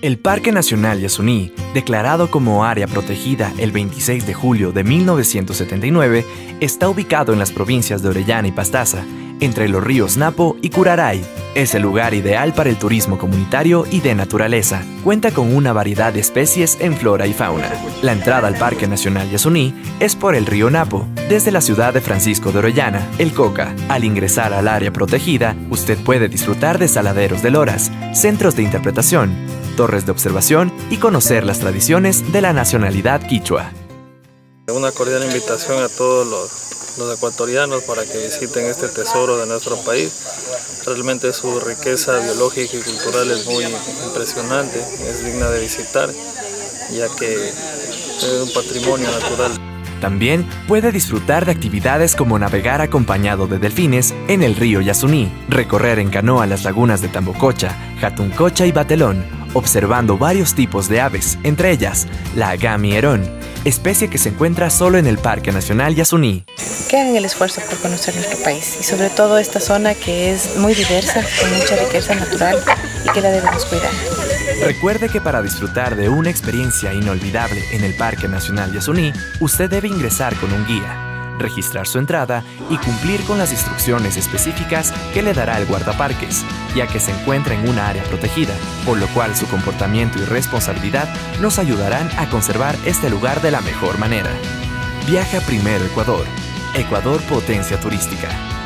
El Parque Nacional Yasuní, declarado como área protegida el 26 de julio de 1979, está ubicado en las provincias de Orellana y Pastaza, entre los ríos Napo y Curaray. Es el lugar ideal para el turismo comunitario y de naturaleza. Cuenta con una variedad de especies en flora y fauna. La entrada al Parque Nacional Yasuní es por el río Napo, desde la ciudad de Francisco de Orellana, El Coca. Al ingresar al área protegida, usted puede disfrutar de saladeros de loras, centros de interpretación, torres de observación y conocer las tradiciones de la nacionalidad quichua. Una cordial invitación a todos los ecuatorianos para que visiten este tesoro de nuestro país. Realmente su riqueza biológica y cultural es muy impresionante, es digna de visitar, ya que es un patrimonio natural. También puede disfrutar de actividades como navegar acompañado de delfines en el río Yasuní, recorrer en canoa las lagunas de Tambococha, Jatuncocha y Batelón, observando varios tipos de aves, entre ellas la agami herón, especie que se encuentra solo en el Parque Nacional Yasuní. Que hagan el esfuerzo por conocer nuestro país y sobre todo esta zona que es muy diversa, con mucha riqueza natural y que la debemos cuidar. Recuerde que para disfrutar de una experiencia inolvidable en el Parque Nacional Yasuní, usted debe ingresar con un guía, registrar su entrada y cumplir con las instrucciones específicas que le dará el guardaparques, ya que se encuentra en una área protegida, por lo cual su comportamiento y responsabilidad nos ayudarán a conservar este lugar de la mejor manera. Viaja primero Ecuador. Ecuador, potencia turística.